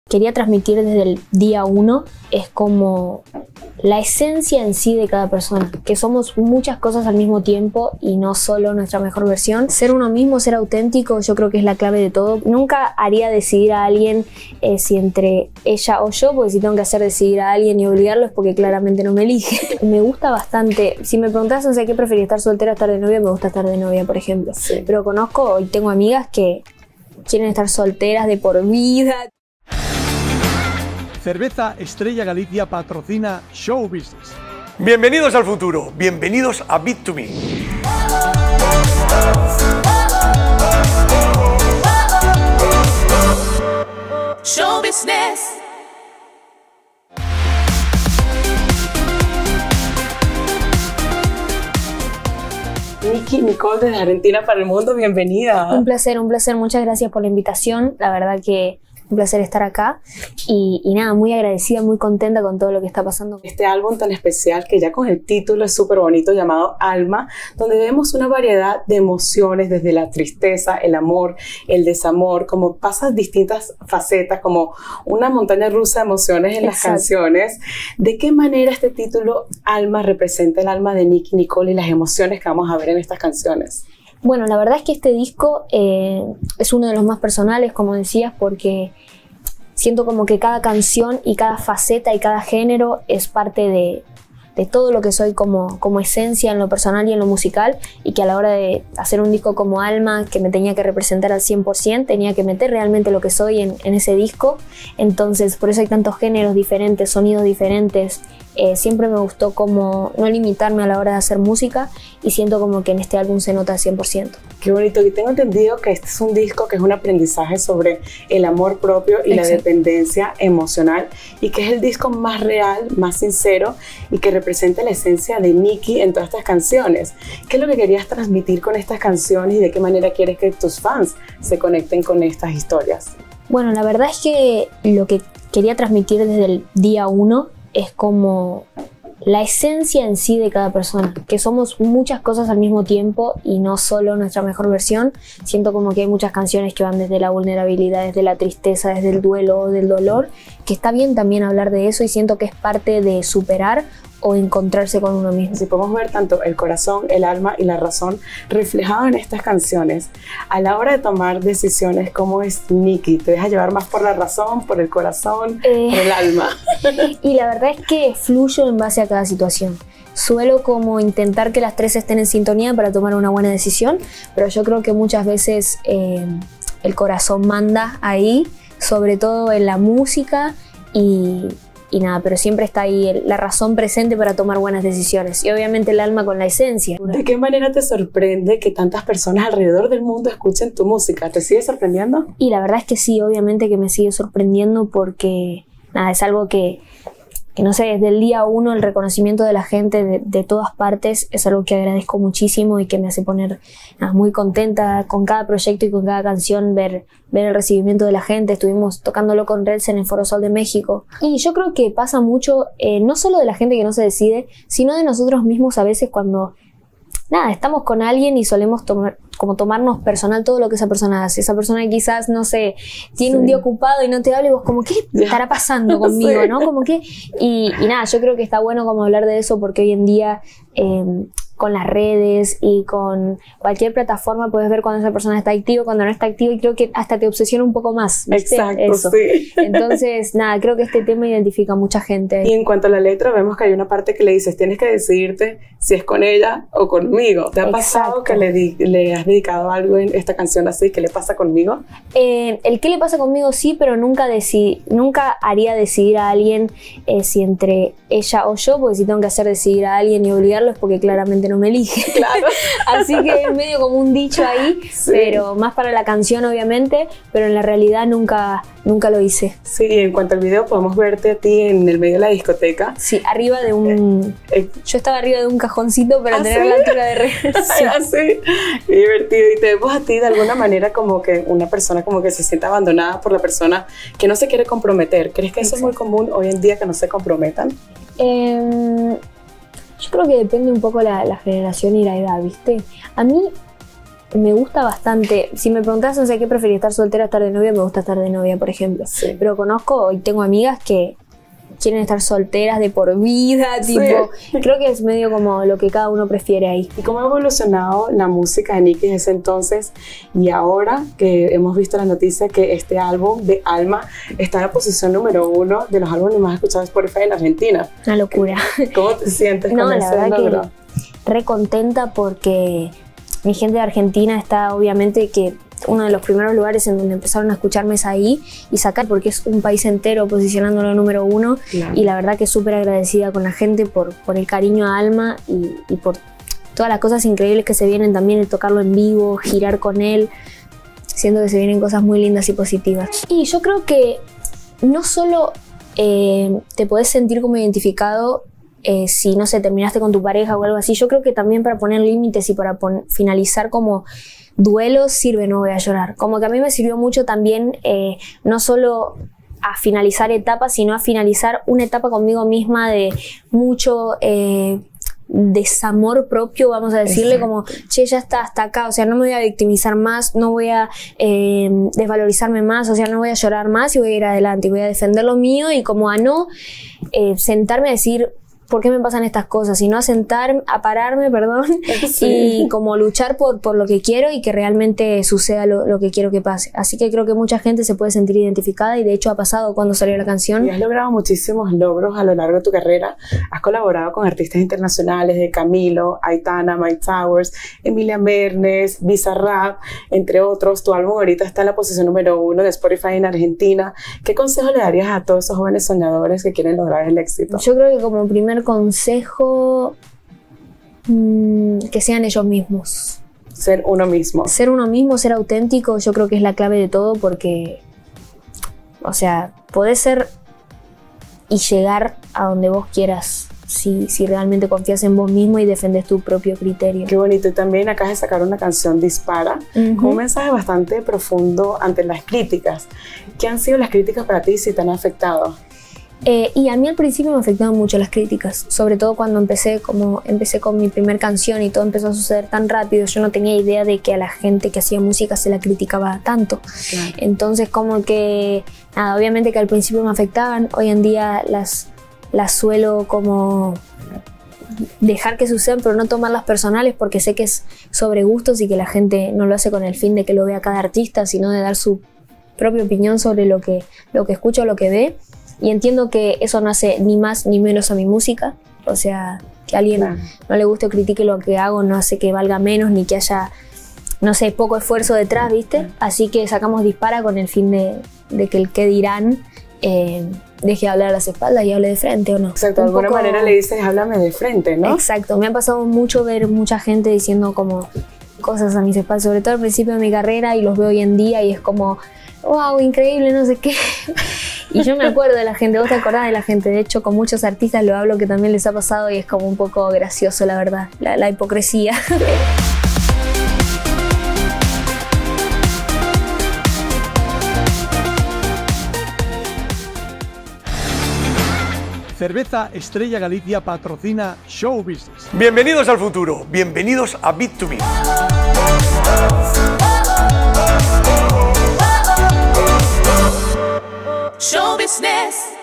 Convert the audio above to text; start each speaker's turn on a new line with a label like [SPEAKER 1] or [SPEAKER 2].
[SPEAKER 1] quería transmitir desde el día uno es como la esencia en sí de cada persona, que somos muchas cosas al mismo tiempo y no solo nuestra mejor versión. Ser uno mismo, ser auténtico, yo creo que es la clave de todo. Nunca haría decidir a alguien si entre ella o yo, porque si tengo que hacer decidir a alguien y obligarlo es porque claramente no me elige. Me gusta bastante. Si me preguntás, no sé qué preferís, estar soltera o estar de novia, me gusta estar de novia, por ejemplo. Sí. Pero conozco y tengo amigas que quieren estar solteras de por vida.
[SPEAKER 2] Cerveza Estrella Galicia patrocina Show Business.
[SPEAKER 3] Bienvenidos al futuro, bienvenidos a Bit2Me.
[SPEAKER 4] Show Business.
[SPEAKER 5] Nicky Nicole desde Argentina para el mundo, bienvenida.
[SPEAKER 1] Un placer, muchas gracias por la invitación, la verdad que un placer estar acá y nada, muy agradecida, muy contenta con todo lo que está pasando.
[SPEAKER 5] Este álbum tan especial que ya con el título es súper bonito llamado Alma, donde vemos una variedad de emociones desde la tristeza, el amor, el desamor, como pasan distintas facetas, como una montaña rusa de emociones en las canciones. ¿De qué manera este título Alma representa el alma de Nicky Nicole y las emociones que vamos a ver en estas canciones?
[SPEAKER 1] Bueno, la verdad es que este disco es uno de los más personales, como decías, porque siento como que cada canción y cada faceta y cada género es parte de todo lo que soy como esencia en lo personal y en lo musical, y que a la hora de hacer un disco como Alma, que me tenía que representar al 100%, tenía que meter realmente lo que soy en ese disco. Entonces por eso hay tantos géneros diferentes, sonidos diferentes. Siempre me gustó como no limitarme a la hora de hacer música, y siento como que en este álbum se nota al 100%.
[SPEAKER 5] Qué bonito, y tengo entendido que este es un disco que es un aprendizaje sobre el amor propio y la dependencia emocional, y que es el disco más real, más sincero y que representa la esencia de Nicky en todas estas canciones. ¿Qué es lo que querías transmitir con estas canciones y de qué manera quieres que tus fans se conecten con estas historias?
[SPEAKER 1] Bueno, la verdad es que lo que quería transmitir desde el día uno es como la esencia en sí de cada persona, que somos muchas cosas al mismo tiempo y no solo nuestra mejor versión. Siento como que hay muchas canciones que van desde la vulnerabilidad, desde la tristeza, desde el duelo, del dolor, que está bien también hablar de eso, y siento que es parte de superar o encontrarse con uno mismo.
[SPEAKER 5] Si podemos ver tanto el corazón, el alma y la razón reflejado en estas canciones, a la hora de tomar decisiones, ¿cómo es Nicky? ¿Te deja llevar más por la razón, por el corazón, por el alma?
[SPEAKER 1] Y la verdad es que fluyo en base a cada situación. Suelo como intentar que las tres estén en sintonía para tomar una buena decisión, pero yo creo que muchas veces el corazón manda ahí, sobre todo en la música, y nada, pero siempre está ahí la razón presente para tomar buenas decisiones, y obviamente el alma con la esencia.
[SPEAKER 5] ¿De qué manera te sorprende que tantas personas alrededor del mundo escuchen tu música? ¿Te sigue sorprendiendo?
[SPEAKER 1] Y la verdad es que sí, obviamente que me sigue sorprendiendo, porque nada, es algo que no sé, desde el día uno el reconocimiento de la gente de todas partes es algo que agradezco muchísimo y que me hace poner muy contenta con cada proyecto y con cada canción, ver el recibimiento de la gente. Estuvimos tocándolo con Reds en el Foro Sol de México, y yo creo que pasa mucho, no solo de la gente que no se decide, sino de nosotros mismos a veces cuando estamos con alguien y solemos tomarnos personal todo lo que esa persona hace. Esa persona quizás, no sé, tiene un día ocupado y no te habla, y vos como, ¿qué estará pasando conmigo? ¿No? Como que, y nada, yo creo que está bueno como hablar de eso, porque hoy en día con las redes y con cualquier plataforma puedes ver cuando esa persona está activa, cuando no está activa, y creo que hasta te obsesiona un poco más, ¿viste?
[SPEAKER 5] Exacto,
[SPEAKER 1] eso.
[SPEAKER 5] Sí.
[SPEAKER 1] Entonces, nada, creo que este tema identifica a mucha gente.
[SPEAKER 5] Y en cuanto a la letra, vemos que hay una parte que le dices, tienes que decidirte si es con ella o conmigo. ¿Te ha pasado que le has dedicado algo en esta canción así? ¿Qué le pasa conmigo?
[SPEAKER 1] El qué le pasa conmigo sí, pero nunca haría decidir a alguien si entre ella o yo, porque si tengo que hacer decidir a alguien y obligarlo es porque claramente no me elige.
[SPEAKER 5] Claro.
[SPEAKER 1] Así que es medio como un dicho ahí, pero más para la canción obviamente, pero en la realidad nunca lo hice.
[SPEAKER 5] Sí, en cuanto al video podemos verte a ti en el medio de la discoteca.
[SPEAKER 1] Sí, arriba de un... Yo estaba arriba de un cajoncito para tener la altura de red.
[SPEAKER 5] Sí. Así, qué divertido. Y te vemos a ti de alguna manera como que una persona como que se siente abandonada por la persona que no se quiere comprometer. ¿Crees que eso es muy común hoy en día, que no se comprometan?
[SPEAKER 1] Yo creo que depende un poco la generación y la edad, ¿viste? A mí me gusta bastante. Si me preguntás, no sé qué preferís, estar soltera o estar de novia, me gusta estar de novia, por ejemplo.
[SPEAKER 5] Sí.
[SPEAKER 1] Pero conozco y tengo amigas que quieren estar solteras de por vida, tipo, creo que es medio como lo que cada uno prefiere ahí.
[SPEAKER 5] ¿Y cómo ha evolucionado la música de Nicki desde ese entonces y ahora que hemos visto la noticia que este álbum de Alma está en la posición número 1 de los álbumes más escuchados por Spotify en Argentina?
[SPEAKER 1] Una locura.
[SPEAKER 5] ¿Cómo te sientes con ese
[SPEAKER 1] la verdad
[SPEAKER 5] logro?
[SPEAKER 1] que re contenta porque mi gente de Argentina está obviamente que uno de los primeros lugares en donde empezaron a escucharme es ahí y sacar porque es un país entero posicionándolo número 1
[SPEAKER 5] Claro.
[SPEAKER 1] y la verdad que súper agradecida con la gente por el cariño a Alma y por todas las cosas increíbles que se vienen también, el tocarlo en vivo, girar con él. Siento que se vienen cosas muy lindas y positivas. Y yo creo que no solo te podés sentir como identificado si, no sé, terminaste con tu pareja o algo así. Yo creo que también para poner límites y para finalizar como duelos sirve No Voy a Llorar. Como que a mí me sirvió mucho también, no solo a finalizar etapas, sino a finalizar una etapa conmigo misma de mucho desamor propio, vamos a decirle. Exacto. Como, che, ya está, hasta acá, o sea, no me voy a victimizar más, no voy a desvalorizarme más, o sea, no voy a llorar más y voy a ir adelante y voy a defender lo mío y como a no sentarme a decir ¿por qué me pasan estas cosas? Sino a pararme, perdón, sí. Y como luchar por lo que quiero y que realmente suceda lo que quiero que pase. Así que creo que mucha gente se puede sentir identificada y de hecho ha pasado cuando salió la canción.
[SPEAKER 5] Y has logrado muchísimos logros a lo largo de tu carrera. Has colaborado con artistas internacionales de Camilo, Aitana, Mike Towers, Emilia Mernes, Bizarrap, entre otros. Tu álbum ahorita está en la posición número 1 de Spotify en Argentina. ¿Qué consejo le darías a todos esos jóvenes soñadores que quieren lograr el éxito?
[SPEAKER 1] Yo creo que como primer consejo, que sean ellos mismos.
[SPEAKER 5] Ser uno mismo.
[SPEAKER 1] Ser uno mismo, ser auténtico, yo creo que es la clave de todo porque, o sea, podés ser y llegar a donde vos quieras si realmente confías en vos mismo y defendés tu propio criterio.
[SPEAKER 5] Qué bonito. Y también acabas de sacar una canción, Dispara, con un mensaje bastante profundo ante las críticas. ¿Qué han sido las críticas para ti si te han afectado?
[SPEAKER 1] Y a mí al principio me afectaban mucho las críticas, sobre todo cuando empecé con mi primer canción y todo empezó a suceder tan rápido. Yo no tenía idea de que a la gente que hacía música se la criticaba tanto. Claro. Entonces como que, nada, obviamente que al principio me afectaban, hoy en día las suelo como dejar que sucedan, pero no tomarlas personales porque sé que es sobre gustos y que la gente no lo hace con el fin de que lo vea cada artista, sino de dar su propia opinión sobre lo que escucha o lo que ve. Y entiendo que eso no hace ni más ni menos a mi música. O sea, que a alguien no le guste o critique lo que hago no hace que valga menos ni que haya, no sé, poco esfuerzo detrás, ¿viste? Así que sacamos Dispara con el fin de que el qué dirán deje de hablar a las espaldas y hable de frente, ¿o no?
[SPEAKER 5] Exacto, de alguna manera le dices, háblame de frente, ¿no?
[SPEAKER 1] Exacto, me ha pasado mucho ver mucha gente diciendo como cosas a mis espaldas, sobre todo al principio de mi carrera, y los veo hoy en día y es como, wow, increíble, no sé qué. Y yo me acuerdo de la gente, vos te acordás de la gente, de hecho con muchos artistas lo hablo que también les ha pasado y es como un poco gracioso, la verdad, la hipocresía.
[SPEAKER 2] Cerveza Estrella Galicia patrocina Show Business.
[SPEAKER 3] Bienvenidos al futuro, bienvenidos a Bit2Me.
[SPEAKER 4] Show business.